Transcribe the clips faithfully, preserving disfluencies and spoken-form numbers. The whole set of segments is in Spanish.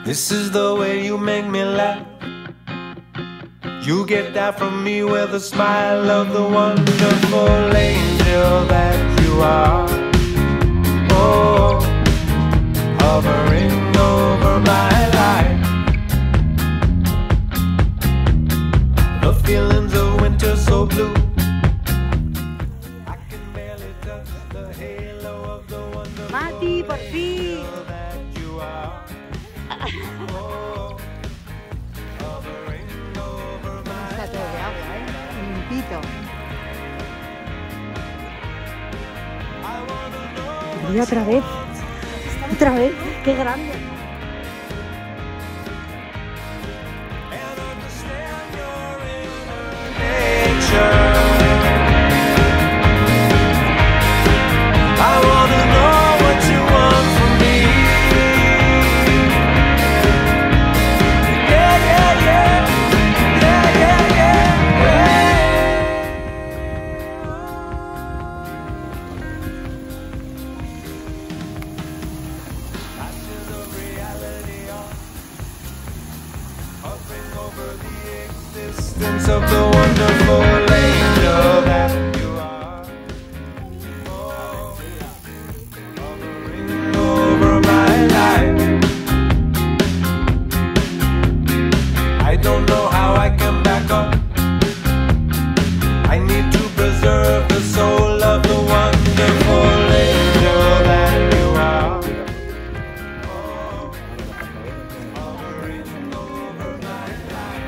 This is the way you make me laugh. You get that from me with a smile of the wonderful angel that you are. Oh, hovering over my life. The feelings of winter so blue. I can barely touch the halo of the wonderful Mati, por fin. angel that you are. Oh, hovering over my Está todo de agua, ¿eh? Limpito. Y otra vez. Otra vez. Qué grande. Of the wonderful angel that you are. Oh, hovering over my life. I don't know how I can back up. I need to preserve the soul of the wonderful angel that you are. Oh, hovering over my life.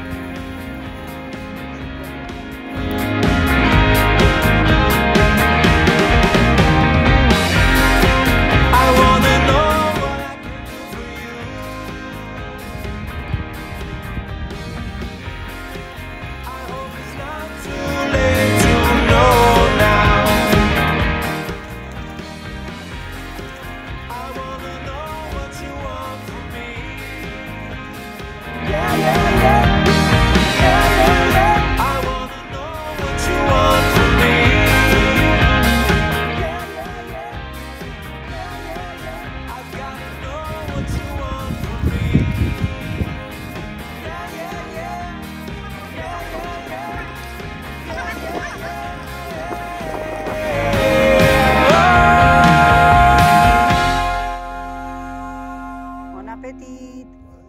Bon appetit.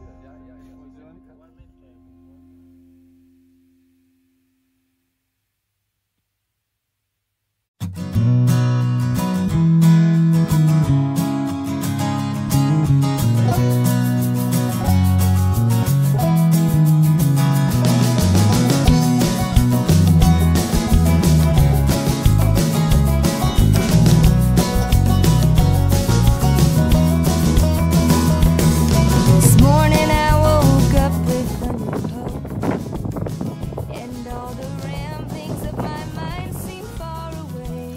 This morning I woke up with a new hope, and all the ramblings of my mind seem far away.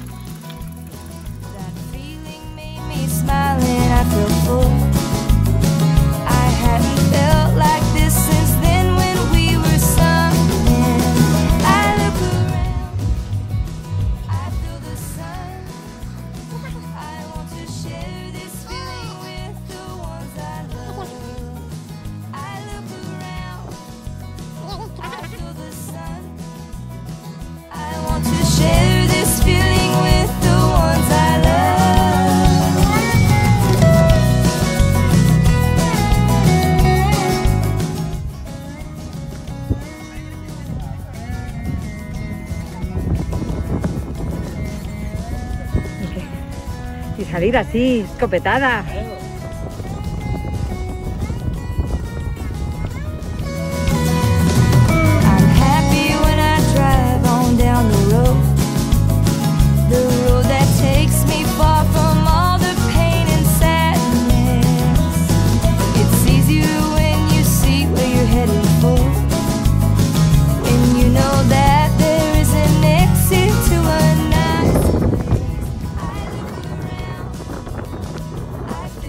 That feeling made me smile and I feel full. I hadn't felt like this since then when we were something. I look around, I feel the sun. I want to share this feeling with the ones I love. I look around, I feel the sun. I want to share this feeling with the ones I love. Y salir así, escopetada. I'm happy when I drive on down the road, the road that takes me far from all the pain and sadness. It's easier when you see where you're headed for, when you know that there is an exit to a nice place. I look around, I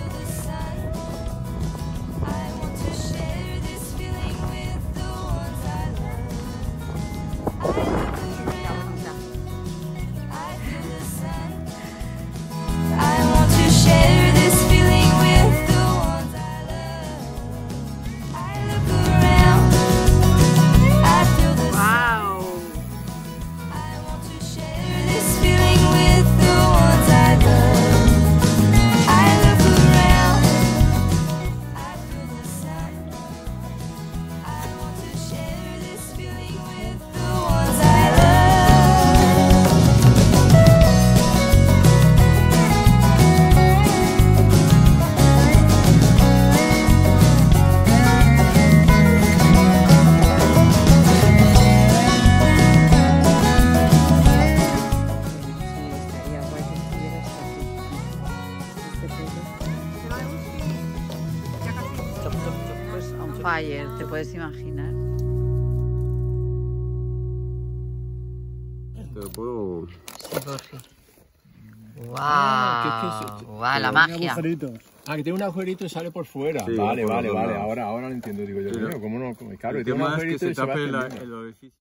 Fire, ¿te puedes imaginar? Te lo puedo... Sí, Borgi. ¡Guau! Ah, que es que ¡Guau, la magia! Ah, que tiene un agujerito y sale por fuera. Sí, vale, por vale, los vale. lados. Ahora, ahora lo entiendo. Digo yo, Sí, coño, ¿cómo no? Claro, El tiene un tema es que agujerito se y se va tape la- extendiendo. el orificio.